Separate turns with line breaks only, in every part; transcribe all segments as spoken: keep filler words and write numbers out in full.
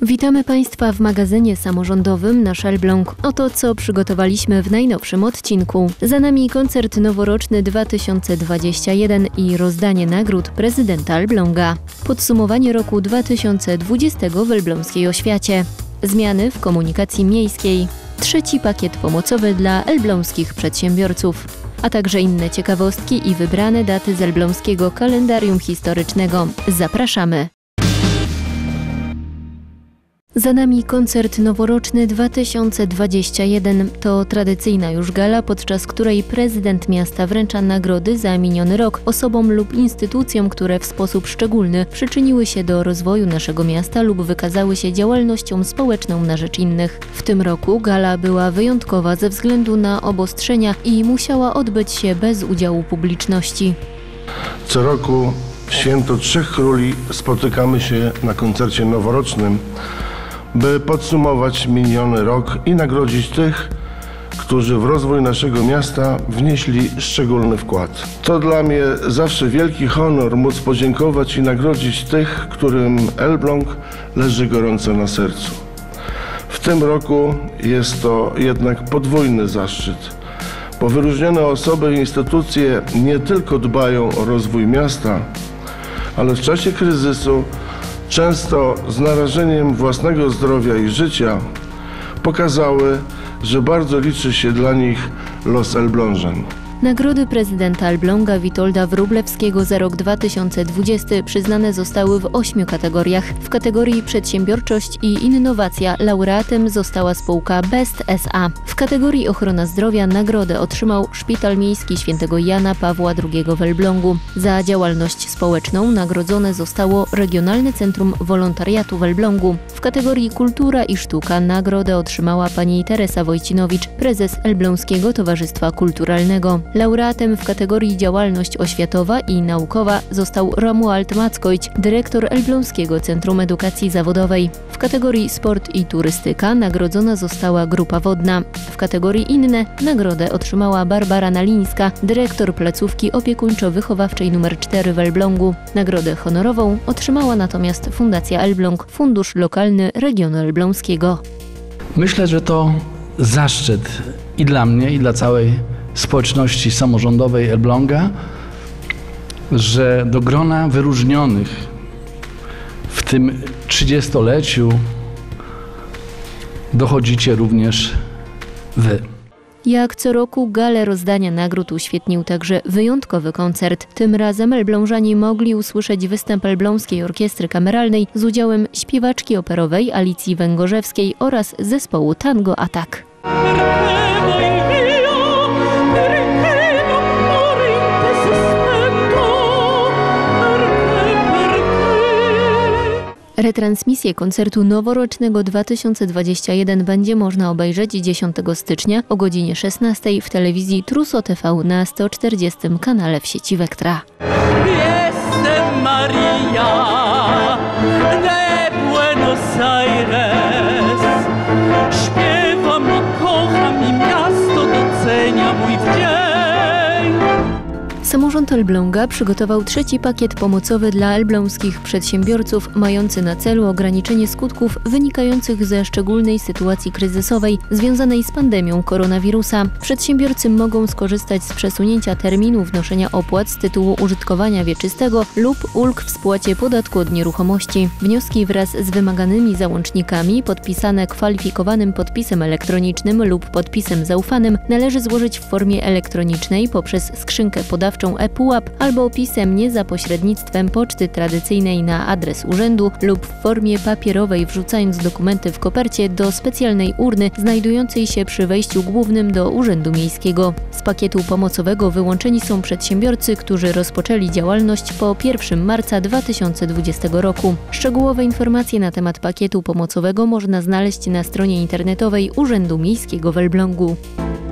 Witamy Państwa w magazynie samorządowym Nasz Elbląg. Oto co przygotowaliśmy w najnowszym odcinku. Za nami koncert noworoczny dwa tysiące dwudziesty pierwszy i rozdanie nagród prezydenta Elbląga. Podsumowanie roku dwa tysiące dwudziestego w elbląskiej oświacie. Zmiany w komunikacji miejskiej. Trzeci pakiet pomocowy dla elbląskich przedsiębiorców. A także inne ciekawostki i wybrane daty z elbląskiego kalendarium historycznego. Zapraszamy! Za nami koncert noworoczny dwa tysiące dwudziesty pierwszy. To tradycyjna już gala, podczas której prezydent miasta wręcza nagrody za miniony rok osobom lub instytucjom, które w sposób szczególny przyczyniły się do rozwoju naszego miasta lub wykazały się działalnością społeczną na rzecz innych. W tym roku gala była wyjątkowa ze względu na obostrzenia i musiała odbyć się bez udziału publiczności.
Co roku w Święto Trzech Króli spotykamy się na koncercie noworocznym, by podsumować miniony rok i nagrodzić tych, którzy w rozwój naszego miasta wnieśli szczególny wkład. To dla mnie zawsze wielki honor móc podziękować i nagrodzić tych, którym Elbląg leży gorąco na sercu. W tym roku jest to jednak podwójny zaszczyt, bo wyróżnione osoby i instytucje nie tylko dbają o rozwój miasta, ale w czasie kryzysu często z narażeniem własnego zdrowia i życia pokazały, że bardzo liczy się dla nich los Elblążan.
Nagrody prezydenta Elbląga Witolda Wróblewskiego za rok dwa tysiące dwudziesty przyznane zostały w ośmiu kategoriach. W kategorii Przedsiębiorczość i Innowacja laureatem została spółka Best S A. W kategorii Ochrona Zdrowia nagrodę otrzymał Szpital Miejski Świętego Jana Pawła drugiego w Elblągu. Za działalność społeczną nagrodzone zostało Regionalne Centrum Wolontariatu w Elblągu. W kategorii Kultura i Sztuka nagrodę otrzymała pani Teresa Wojcinowicz, prezes Elbląskiego Towarzystwa Kulturalnego. Laureatem w kategorii Działalność Oświatowa i Naukowa został Romuald Mackojć, dyrektor Elbląskiego Centrum Edukacji Zawodowej. W kategorii Sport i Turystyka nagrodzona została Grupa Wodna. W kategorii Inne nagrodę otrzymała Barbara Nalińska, dyrektor placówki opiekuńczo-wychowawczej nr cztery w Elblągu. Nagrodę honorową otrzymała natomiast Fundacja Elbląg, Fundusz Lokalny Regionu Elbląskiego.
Myślę, że to zaszczyt i dla mnie, i dla całej społeczności samorządowej Elbląga, że do grona wyróżnionych w tym trzydziestoleciu dochodzicie również wy.
Jak co roku galę rozdania nagród uświetnił także wyjątkowy koncert. Tym razem elblążani mogli usłyszeć występ Elbląskiej Orkiestry Kameralnej z udziałem śpiewaczki operowej Alicji Węgorzewskiej oraz zespołu Tango Attack. Retransmisję koncertu noworocznego dwa tysiące dwudziestego pierwszego będzie można obejrzeć dziesiątego stycznia o godzinie szesnastej w telewizji Truso T V na sto czterdziestym kanale w sieci Vectra.
Jestem Maria de Buenos Aires. Śpiewam i kocham i miasto docenia mój wdzięk.
Samorząd Elbląga przygotował trzeci pakiet pomocowy dla elbląskich przedsiębiorców, mający na celu ograniczenie skutków wynikających ze szczególnej sytuacji kryzysowej związanej z pandemią koronawirusa. Przedsiębiorcy mogą skorzystać z przesunięcia terminu wnoszenia opłat z tytułu użytkowania wieczystego lub ulg w spłacie podatku od nieruchomości. Wnioski wraz z wymaganymi załącznikami, podpisane kwalifikowanym podpisem elektronicznym lub podpisem zaufanym, należy złożyć w formie elektronicznej poprzez skrzynkę podawczą e-pułap albo pisemnie za pośrednictwem poczty tradycyjnej na adres urzędu lub w formie papierowej, wrzucając dokumenty w kopercie do specjalnej urny znajdującej się przy wejściu głównym do Urzędu Miejskiego. Z pakietu pomocowego wyłączeni są przedsiębiorcy, którzy rozpoczęli działalność po pierwszego marca dwa tysiące dwudziestego roku. Szczegółowe informacje na temat pakietu pomocowego można znaleźć na stronie internetowej Urzędu Miejskiego w Elblągu.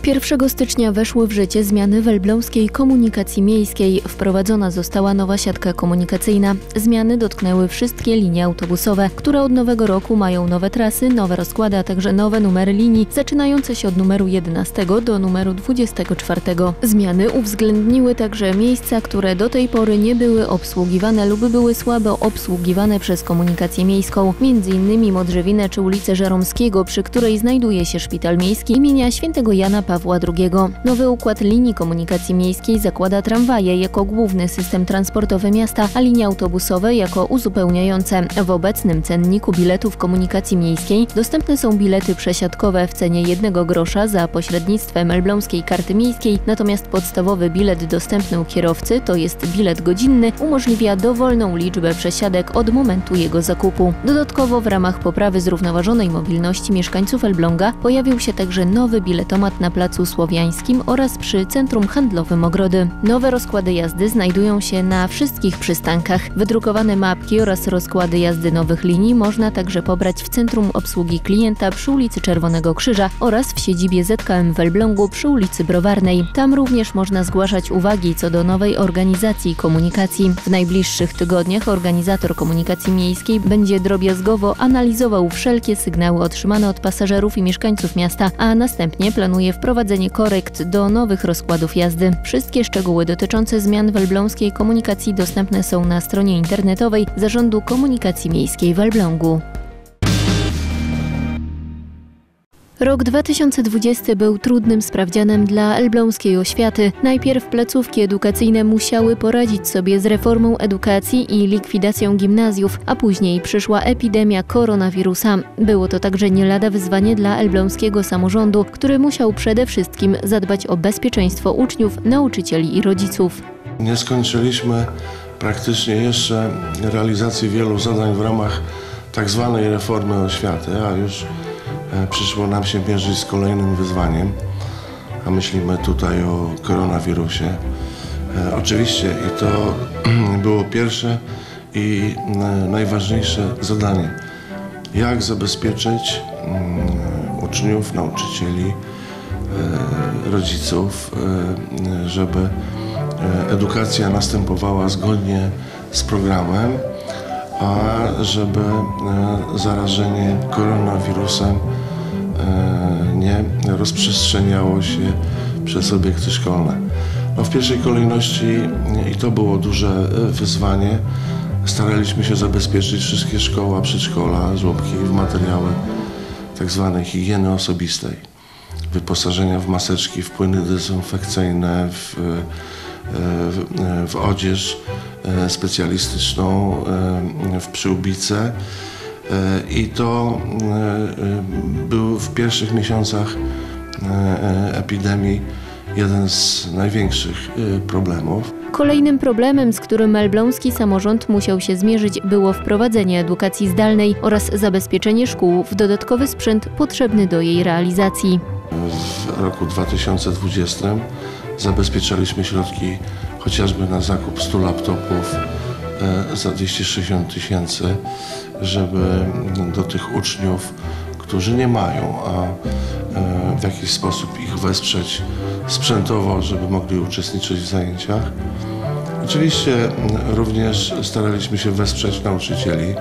pierwszego stycznia weszły w życie zmiany w elbląskiej komunikacji miejskiej. Wprowadzona została nowa siatka komunikacyjna. Zmiany dotknęły wszystkie linie autobusowe, które od nowego roku mają nowe trasy, nowe rozkłady, a także nowe numery linii, zaczynające się od numeru jedenastego do numeru dwudziestego czwartego. Zmiany uwzględniły także miejsca, które do tej pory nie były obsługiwane lub były słabo obsługiwane przez komunikację miejską, między innymi Modrzewinę czy ulicę Żeromskiego, przy której znajduje się szpital miejski imienia świętego Jana Pawła drugiego. Nowy układ linii komunikacji miejskiej zakłada tramwaje jako główny system transportowy miasta, a linie autobusowe jako uzupełniające. W obecnym cenniku biletów komunikacji miejskiej dostępne są bilety przesiadkowe w cenie jednego grosza za pośrednictwem elbląskiej karty miejskiej, natomiast podstawowy bilet dostępny u kierowcy, to jest bilet godzinny, umożliwia dowolną liczbę przesiadek od momentu jego zakupu. Dodatkowo w ramach poprawy zrównoważonej mobilności mieszkańców Elbląga pojawił się także nowy biletomat na Placu Słowiańskim oraz przy Centrum Handlowym Ogrody. Nowe rozkłady jazdy znajdują się na wszystkich przystankach. Wydrukowane mapki oraz rozkłady jazdy nowych linii można także pobrać w Centrum Obsługi Klienta przy ulicy Czerwonego Krzyża oraz w siedzibie Z K M w Elblągu przy ulicy Browarnej. Tam również można zgłaszać uwagi co do nowej organizacji komunikacji. W najbliższych tygodniach organizator komunikacji miejskiej będzie drobiazgowo analizował wszelkie sygnały otrzymane od pasażerów i mieszkańców miasta, a następnie planuje wprowadzenie korekt do nowych rozkładów jazdy. Wszystkie szczegóły dotyczące zmian w elbląskiej komunikacji dostępne są na stronie internetowej Zarządu Komunikacji Miejskiej w Elblągu. Rok dwa tysiące dwudziesty był trudnym sprawdzianem dla elbląskiej oświaty. Najpierw placówki edukacyjne musiały poradzić sobie z reformą edukacji i likwidacją gimnazjów, a później przyszła epidemia koronawirusa. Było to także nie lada wyzwanie dla elbląskiego samorządu, który musiał przede wszystkim zadbać o bezpieczeństwo uczniów, nauczycieli i rodziców.
Nie skończyliśmy praktycznie jeszcze realizacji wielu zadań w ramach tak zwanej reformy oświaty, a już przyszło nam się mierzyć z kolejnym wyzwaniem, a myślimy tutaj o koronawirusie. E, oczywiście i to było pierwsze i najważniejsze zadanie. Jak zabezpieczyć um, uczniów, nauczycieli, e, rodziców, e, żeby edukacja następowała zgodnie z programem, a żeby e, zarażenie koronawirusem e, nie rozprzestrzeniało się przez obiekty szkolne. No, w pierwszej kolejności, i to było duże wyzwanie, staraliśmy się zabezpieczyć wszystkie szkoły, przedszkola, żłobki w materiały tak zwanej higieny osobistej, wyposażenia w maseczki, w płyny dezynfekcyjne, w, w, w odzież specjalistyczną, w przyłbice, i to był w pierwszych miesiącach epidemii jeden z największych problemów.
Kolejnym problemem, z którym elbląski samorząd musiał się zmierzyć, było wprowadzenie edukacji zdalnej oraz zabezpieczenie szkół w dodatkowy sprzęt potrzebny do jej realizacji.
W roku dwa tysiące dwudziestym zabezpieczaliśmy środki chociażby na zakup stu laptopów za dwieście sześćdziesiąt tysięcy, żeby do tych uczniów, którzy nie mają, a w jakiś sposób ich wesprzeć sprzętowo, żeby mogli uczestniczyć w zajęciach. Oczywiście również staraliśmy się wesprzeć nauczycieli,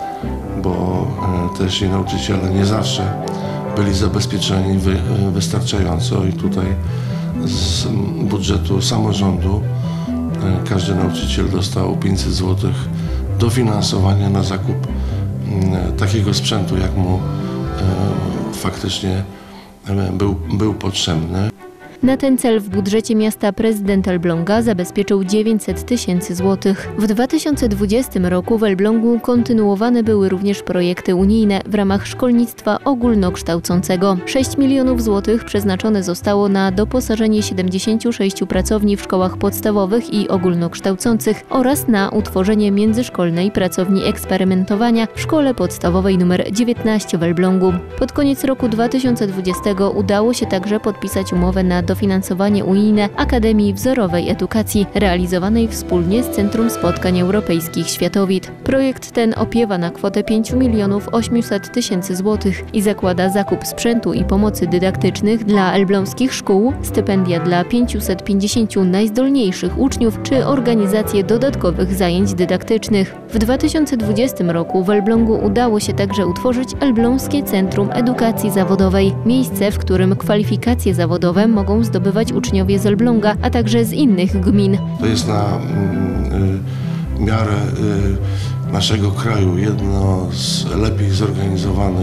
bo też i nauczyciele nie zawsze byli zabezpieczeni wy, wystarczająco i tutaj z budżetu samorządu każdy nauczyciel dostał pięćset złotych dofinansowania na zakup takiego sprzętu, jak mu faktycznie był, był potrzebny.
Na ten cel w budżecie miasta prezydent Elbląga zabezpieczył dziewięćset tysięcy złotych. W dwa tysiące dwudziestym roku w Elblągu kontynuowane były również projekty unijne w ramach szkolnictwa ogólnokształcącego. sześć milionów złotych przeznaczone zostało na doposażenie siedemdziesięciu sześciu pracowni w szkołach podstawowych i ogólnokształcących oraz na utworzenie międzyszkolnej pracowni eksperymentowania w szkole podstawowej nr dziewiętnaście w Elblągu. Pod koniec roku dwa tysiące dwudziestego udało się także podpisać umowę na dofinansowanie unijne Akademii Wzorowej Edukacji, realizowanej wspólnie z Centrum Spotkań Europejskich Światowid. Projekt ten opiewa na kwotę pięć milionów osiemset tysięcy złotych i zakłada zakup sprzętu i pomocy dydaktycznych dla elbląskich szkół, stypendia dla pięciuset pięćdziesięciu najzdolniejszych uczniów czy organizację dodatkowych zajęć dydaktycznych. W dwa tysiące dwudziestym roku w Elblągu udało się także utworzyć Elbląskie Centrum Edukacji Zawodowej, miejsce, w którym kwalifikacje zawodowe mogą zdobywać uczniowie z Elbląga, a także z innych gmin.
To jest na y, miarę y, naszego kraju jedno z lepiej zorganizowanych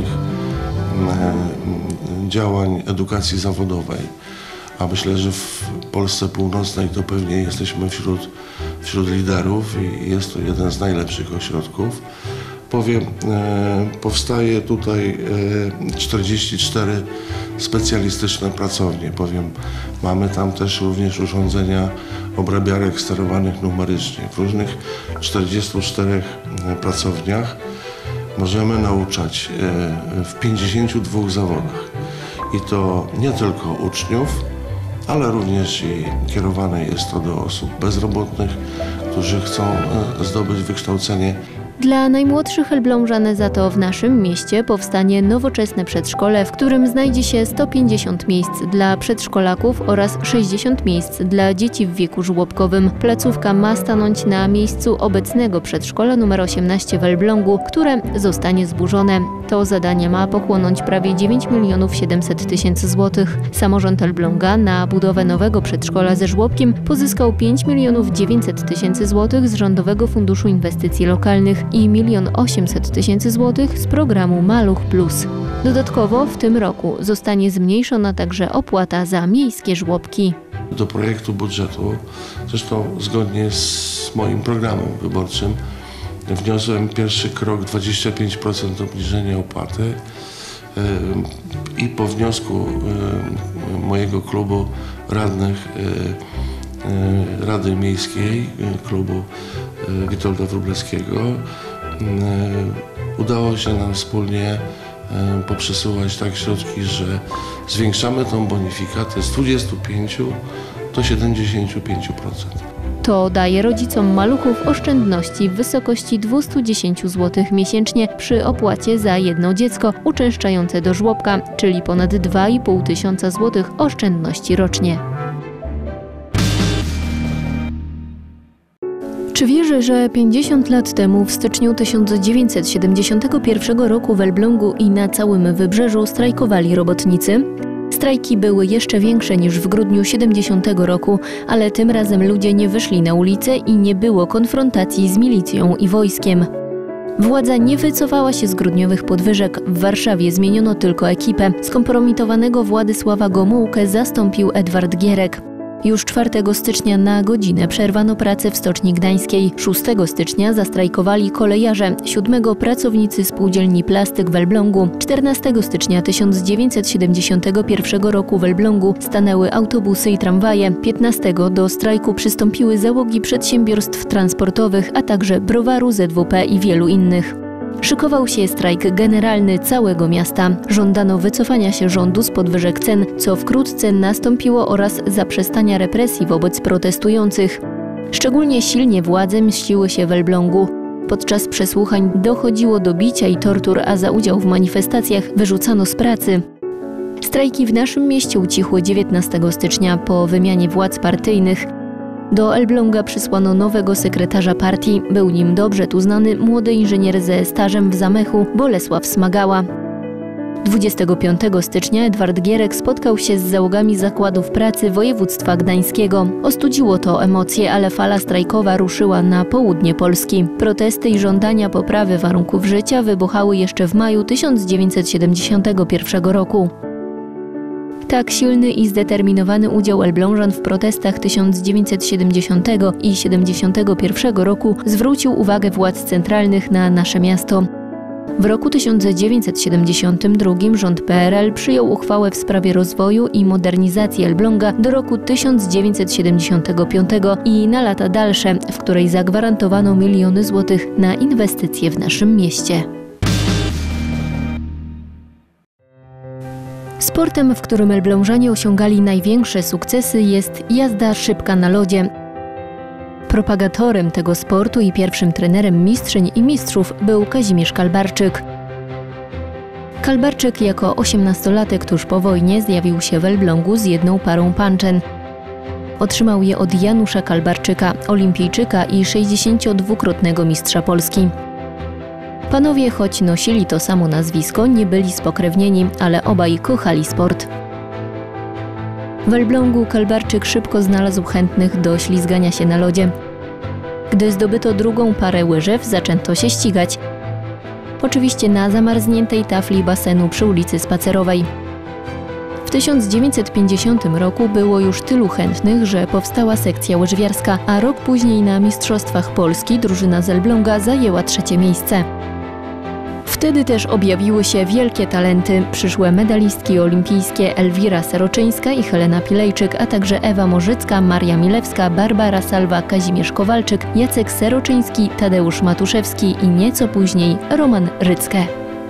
y, działań edukacji zawodowej. A myślę, że w Polsce Północnej to pewnie jesteśmy wśród, wśród liderów i jest to jeden z najlepszych ośrodków. Powiem, e, powstaje tutaj e, czterdzieści cztery specjalistyczne pracownie. Powiem, mamy tam też również urządzenia obrabiarek sterowanych numerycznie. W różnych czterdziestu czterech pracowniach możemy nauczać e, w pięćdziesięciu dwóch zawodach. I to nie tylko uczniów, ale również i kierowane jest to do osób bezrobotnych, którzy chcą e, zdobyć wykształcenie.
Dla najmłodszych Elblążan za to w naszym mieście powstanie nowoczesne przedszkole, w którym znajdzie się sto pięćdziesiąt miejsc dla przedszkolaków oraz sześćdziesiąt miejsc dla dzieci w wieku żłobkowym. Placówka ma stanąć na miejscu obecnego przedszkola numer osiemnaście w Elblągu, które zostanie zburzone. To zadanie ma pochłonąć prawie dziewięć milionów siedemset tysięcy złotych. Samorząd Elbląga na budowę nowego przedszkola ze żłobkiem pozyskał pięć milionów dziewięćset tysięcy złotych z Rządowego Funduszu Inwestycji Lokalnych i milion osiemset tysięcy złotych z programu Maluch Plus. Dodatkowo w tym roku zostanie zmniejszona także opłata za miejskie żłobki.
Do projektu budżetu, zresztą zgodnie z moim programem wyborczym, wniosłem pierwszy krok dwadzieścia pięć procent obniżenia opłaty i po wniosku mojego klubu radnych Rady Miejskiej, klubu Witolda Wróblewskiego, udało się nam wspólnie poprzesuwać tak środki, że zwiększamy tą bonifikatę z dwudziestu pięciu do siedemdziesięciu pięciu procent.
To daje rodzicom maluchów oszczędności w wysokości dwieście dziesięć złotych miesięcznie przy opłacie za jedno dziecko uczęszczające do żłobka, czyli ponad dwa i pół tysiąca złotych oszczędności rocznie. Czy wierzy, że pięćdziesiąt lat temu, w styczniu tysiąc dziewięćset siedemdziesiątego pierwszego roku w Elblągu i na całym Wybrzeżu strajkowali robotnicy? Strajki były jeszcze większe niż w grudniu siedemdziesiątego roku, ale tym razem ludzie nie wyszli na ulicę i nie było konfrontacji z milicją i wojskiem. Władza nie wycofała się z grudniowych podwyżek. W Warszawie zmieniono tylko ekipę. Skompromitowanego Władysława Gomułkę zastąpił Edward Gierek. Już czwartego stycznia na godzinę przerwano pracę w Stoczni Gdańskiej. szóstego stycznia zastrajkowali kolejarze, siódmego pracownicy spółdzielni Plastyk w Elblągu. czternastego stycznia tysiąc dziewięćset siedemdziesiątego pierwszego roku w Elblągu stanęły autobusy i tramwaje. piętnastego do strajku przystąpiły załogi przedsiębiorstw transportowych, a także Browaru, Z W P i wielu innych. Szykował się strajk generalny całego miasta. Żądano wycofania się rządu z podwyżek cen, co wkrótce nastąpiło, oraz zaprzestania represji wobec protestujących. Szczególnie silnie władze mściły się w Elblągu. Podczas przesłuchań dochodziło do bicia i tortur, a za udział w manifestacjach wyrzucano z pracy. Strajki w naszym mieście ucichły dziewiętnastego stycznia po wymianie władz partyjnych. Do Elbląga przysłano nowego sekretarza partii. Był nim dobrze tu znany młody inżynier ze stażem w zamechu Bolesław Smagała. dwudziestego piątego stycznia Edward Gierek spotkał się z załogami zakładów pracy województwa gdańskiego. Ostudziło to emocje, ale fala strajkowa ruszyła na południe Polski. Protesty i żądania poprawy warunków życia wybuchały jeszcze w maju tysiąc dziewięćset siedemdziesiątego pierwszego roku. Tak silny i zdeterminowany udział Elblążan w protestach tysiąc dziewięćset siedemdziesiątego i siedemdziesiątego pierwszego roku zwrócił uwagę władz centralnych na nasze miasto. W roku tysiąc dziewięćset siedemdziesiątym drugim rząd P R L przyjął uchwałę w sprawie rozwoju i modernizacji Elbląga do roku tysiąc dziewięćset siedemdziesiątego piątego i na lata dalsze, w której zagwarantowano miliony złotych na inwestycje w naszym mieście. Sportem, w którym elblążanie osiągali największe sukcesy, jest jazda szybka na lodzie. Propagatorem tego sportu i pierwszym trenerem mistrzyń i mistrzów był Kazimierz Kalbarczyk. Kalbarczyk jako osiemnastolatek tuż po wojnie zjawił się w Elblągu z jedną parą panczen. Otrzymał je od Janusza Kalbarczyka, olimpijczyka i sześćdziesięciodwukrotnego mistrza Polski. Panowie, choć nosili to samo nazwisko, nie byli spokrewnieni, ale obaj kochali sport. W Elblągu Kalbarczyk szybko znalazł chętnych do ślizgania się na lodzie. Gdy zdobyto drugą parę łyżew, zaczęto się ścigać. Oczywiście na zamarzniętej tafli basenu przy ulicy Spacerowej. W tysiąc dziewięćset pięćdziesiątym roku było już tylu chętnych, że powstała sekcja łyżwiarska, a rok później na Mistrzostwach Polski drużyna z Elbląga zajęła trzecie miejsce. Wtedy też objawiły się wielkie talenty, przyszłe medalistki olimpijskie Elwira Seroczyńska i Helena Pilejczyk, a także Ewa Morzycka, Maria Milewska, Barbara Salwa, Kazimierz Kowalczyk, Jacek Seroczyński, Tadeusz Matuszewski i nieco później Roman Rycke.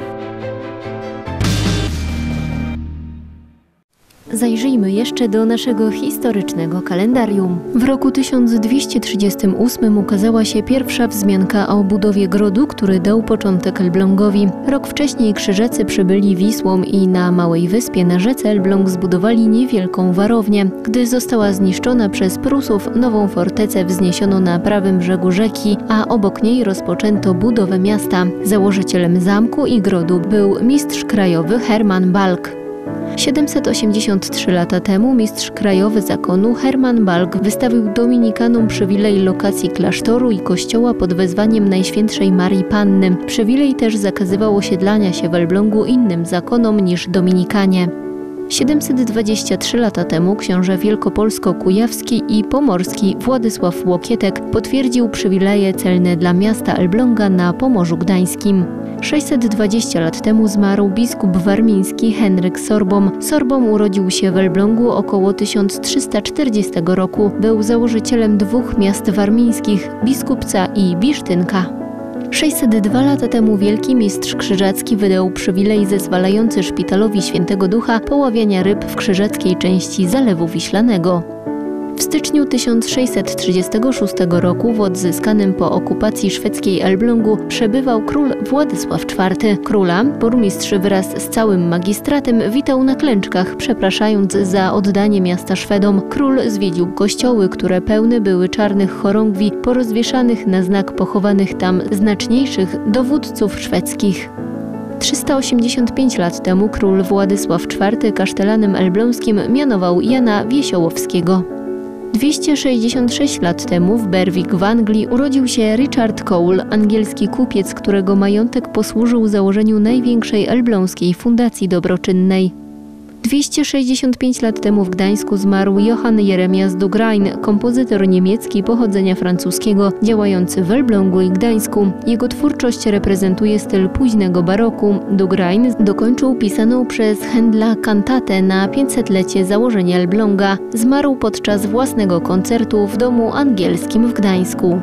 Zajrzyjmy jeszcze do naszego historycznego kalendarium. W roku tysiąc dwieście trzydziestym ósmym ukazała się pierwsza wzmianka o budowie grodu, który dał początek Elblągowi. Rok wcześniej Krzyżacy przybyli Wisłą i na Małej Wyspie na rzece Elbląg zbudowali niewielką warownię. Gdy została zniszczona przez Prusów, nową fortecę wzniesiono na prawym brzegu rzeki, a obok niej rozpoczęto budowę miasta. Założycielem zamku i grodu był mistrz krajowy Herman Balk. siedemset osiemdziesiąt trzy lata temu mistrz krajowy zakonu Herman Balk wystawił dominikanom przywilej lokacji klasztoru i kościoła pod wezwaniem Najświętszej Marii Panny. Przywilej też zakazywał osiedlania się w Elblągu innym zakonom niż dominikanie. siedemset dwadzieścia trzy lata temu książę wielkopolsko-kujawski i pomorski Władysław Łokietek potwierdził przywileje celne dla miasta Elbląga na Pomorzu Gdańskim. sześćset dwadzieścia lat temu zmarł biskup warmiński Henryk Sorbom. Sorbom urodził się w Elblągu około tysiąc trzysta czterdziestego roku. Był założycielem dwóch miast warmińskich, Biskupca i Bisztynka. sześćset dwa lata temu wielki mistrz krzyżacki wydał przywilej zezwalający szpitalowi Świętego Ducha poławiania ryb w krzyżackiej części Zalewu Wiślanego. W styczniu tysiąc sześćset trzydziestego szóstego roku w odzyskanym po okupacji szwedzkiej Elblągu przebywał król Władysław czwarty. Króla burmistrz wraz z całym magistratem witał na klęczkach, przepraszając za oddanie miasta Szwedom. Król zwiedził kościoły, które pełne były czarnych chorągwi porozwieszanych na znak pochowanych tam znaczniejszych dowódców szwedzkich. trzysta osiemdziesiąt pięć lat temu król Władysław czwarty kasztelanem elbląskim mianował Jana Wiesiołowskiego. dwieście sześćdziesiąt sześć lat temu w Berwick w Anglii urodził się Richard Cole, angielski kupiec, którego majątek posłużył założeniu największej elbląskiej fundacji dobroczynnej. dwieście sześćdziesiąt pięć lat temu w Gdańsku zmarł Johann Jeremias Dugrain, kompozytor niemiecki pochodzenia francuskiego, działający w Elblągu i Gdańsku. Jego twórczość reprezentuje styl późnego baroku. Dugrain dokończył pisaną przez Händla kantatę na pięćsetlecie założenia Elbląga. Zmarł podczas własnego koncertu w domu angielskim w Gdańsku.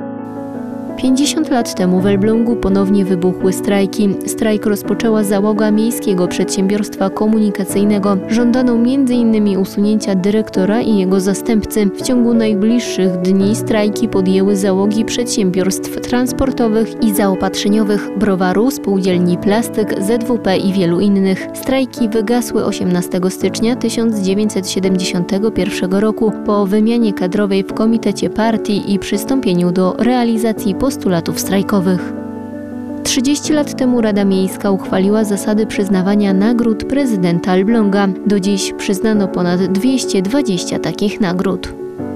pięćdziesiąt lat temu w Elblągu ponownie wybuchły strajki. Strajk rozpoczęła załoga Miejskiego Przedsiębiorstwa Komunikacyjnego. Żądano między innymi usunięcia dyrektora i jego zastępcy. W ciągu najbliższych dni strajki podjęły załogi przedsiębiorstw transportowych i zaopatrzeniowych, browaru, spółdzielni Plastyk, Z W P i wielu innych. Strajki wygasły osiemnastego stycznia tysiąc dziewięćset siedemdziesiątego pierwszego roku po wymianie kadrowej w komitecie partii i przystąpieniu do realizacji postulatów strajkowych. trzydzieści lat temu Rada Miejska uchwaliła zasady przyznawania nagród prezydenta Elbląga. Do dziś przyznano ponad dwieście dwadzieścia takich nagród.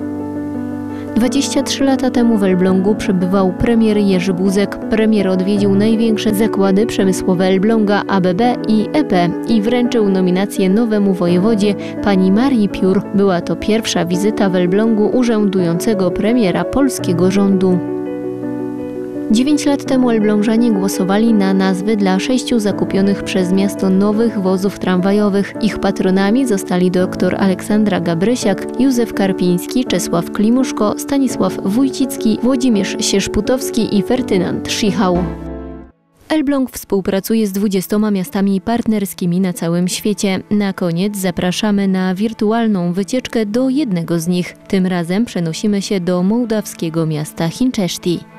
dwadzieścia trzy lata temu w Elblągu przebywał premier Jerzy Buzek. Premier odwiedził największe zakłady przemysłowe Elbląga, A B B i E P i wręczył nominację nowemu wojewodzie pani Marii Piór. Była to pierwsza wizyta w Elblągu urzędującego premiera polskiego rządu. Dziewięć lat temu elblążanie głosowali na nazwy dla sześciu zakupionych przez miasto nowych wozów tramwajowych. Ich patronami zostali dr Aleksandra Gabrysiak, Józef Karpiński, Czesław Klimuszko, Stanisław Wójcicki, Włodzimierz Sierzputowski i Ferdynand Schichał. Elbląg współpracuje z dwudziestoma miastami partnerskimi na całym świecie. Na koniec zapraszamy na wirtualną wycieczkę do jednego z nich. Tym razem przenosimy się do mołdawskiego miasta Hinczeszti.